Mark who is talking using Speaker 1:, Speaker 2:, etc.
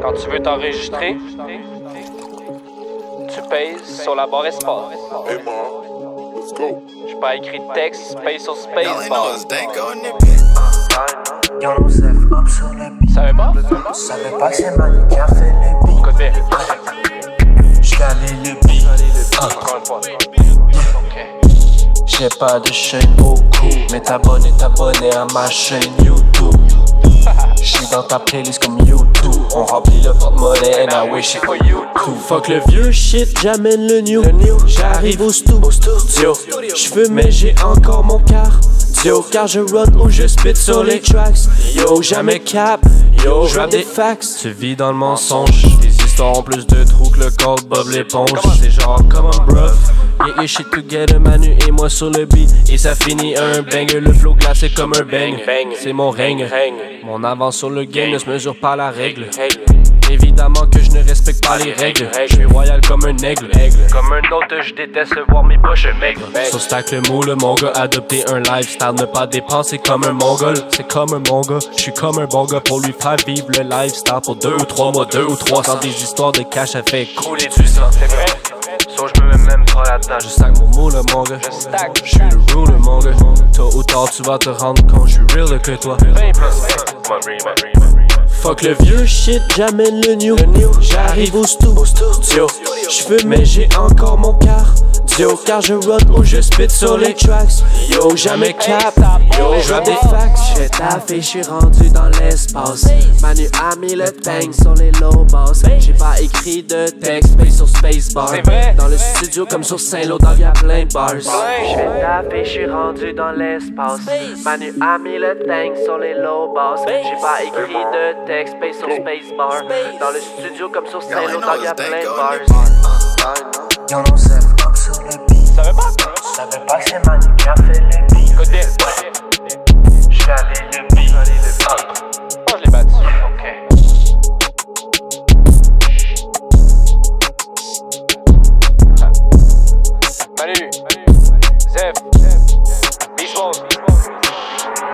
Speaker 1: Quand tu veux t'enregistrer, tu pèses sur la barre espace.
Speaker 2: Hey, Ma, let's go.
Speaker 1: J'ai pas écrit de texte, space sur space bar.
Speaker 3: Y'en ont zef up sur le beat.
Speaker 1: Savais pas?
Speaker 3: Savais pas que c'est Manu qui a fait le beat.
Speaker 1: Code bien.
Speaker 3: J'calais le beat.
Speaker 1: Encore une fois.
Speaker 3: J'ai pas de chaîne au cou, mais t'abonnes à ma chaîne YouTube. J'suis dans ta playlist comme YouTube. On remplit le porte-monnaie and I wish it for you too. Fuck le vieux shit, j'amène le new. J'arrive au studio. J'fume mais j'ai encore mon cardio. Car je run ou je spit sur les tracks. Yo, jamais cap. Yo, je rappe des facts. Tu vis dans le mensonge. Tes histoires ont plus de trous que le code Bob l'éponge. C'est genre come on bruv. Get your shit together, Manu et moi sur le beat. Et ça finit un banger, le flow glacé comme un bang. C'est mon règne. Mon avance sur le game ne se mesure pas la règle. Évidemment que je ne respecte pas les règles. Je suis royal comme un aigle. Comme un autre, je déteste voir mes poches maigres. Sur stack le moule, mon gars, adopter un lifestyle, ne pas dépenser comme un mongol. C'est comme un mon gars, je suis comme un bon gars pour lui faire vivre le lifestyle pour 2 ou 3 mois, 2 ou 300 des histoires de cash, ça fait couler du sang. So je me mets même pas là-dedans. Je stack mon moule, mon gars. Je suis le ruler, mon gars. Tôt ou tard, tu vas te rendre compte, je suis real que toi. Fuck le vieux shit, j'amène le new. J'arrive au studio. J'fume mais j'ai encore mon cardio. Car je run ou je spit sur les tracks. Yo, jamais cap. Yo, je rappe des facts. J'fais taffer, j'suis rendu dans l'espace. Manu a mis le tank sur les low boss. J'ai pas écrit de texte, space sur space bar. Dans le studio comme sur Saint-Lô, dans y'a plein de bars. J'fais taffer, j'suis rendu dans l'espace. Manu a mis le tank sur les low boss. J'ai pas écrit de texte, space sur space bar. Dans le studio comme sur Saint-Lô, dans y'a plein de bars. Y'en ont zef up sur le beat.
Speaker 1: Savais pas?
Speaker 3: Savais pas que c'est Manu qui a fait le beat.